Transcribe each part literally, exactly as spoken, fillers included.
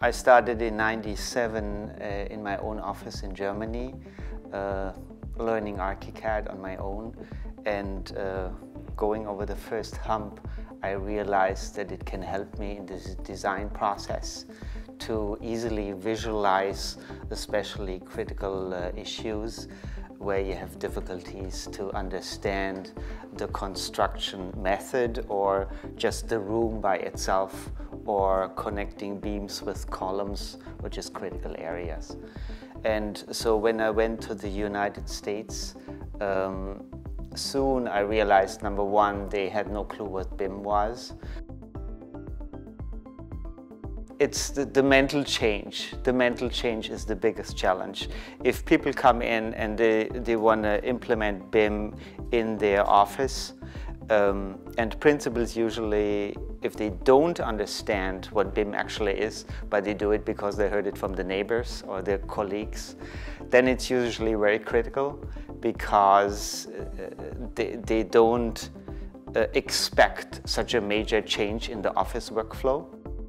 I started in ninety-seven uh, in my own office in Germany, uh, learning ARCHICAD on my own, and uh, going over the first hump, I realized that it can help me in this design process to easily visualize especially critical uh, issues where you have difficulties to understand the construction method or just the room by itself, or connecting beams with columns, which is critical areas. And so when I went to the United States, um, soon I realized, number one, they had no clue what B I M was. It's the, the mental change. The mental change is the biggest challenge. If people come in and they, they want to implement B I M in their office, um, and principals usually, if they don't understand what B I M actually is, but they do it because they heard it from the neighbors or their colleagues, then it's usually very critical because uh, they, they don't uh, expect such a major change in the office workflow.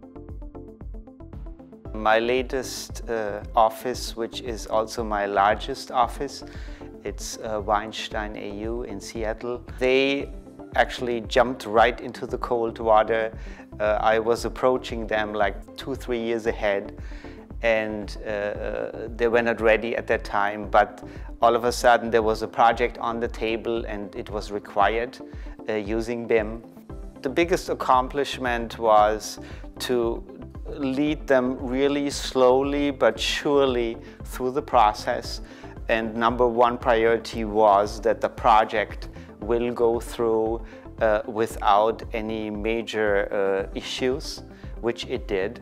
My latest uh, office, which is also my largest office, it's uh, Weinstein A U in Seattle. They actually jumped right into the cold water. Uh, I was approaching them like two, three years ahead, and uh, they were not ready at that time, but all of a sudden there was a project on the table and it was required uh, using B I M. The biggest accomplishment was to lead them really slowly but surely through the process, and number one priority was that the project will go through uh, without any major uh, issues, which it did.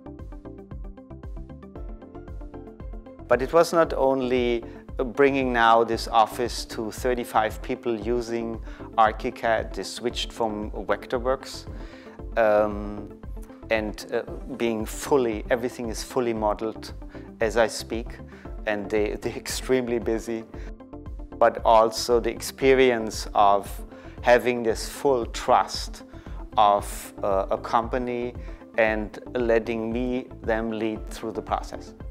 But it was not only bringing now this office to thirty-five people using ARCHICAD. They switched from Vectorworks. Um, and uh, being fully, everything is fully modeled as I speak, and they, they're extremely busy. But also the experience of having this full trust of uh, a company and letting me, them lead through the process.